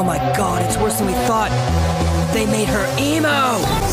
Oh my god, it's worse than we thought. They made her emo!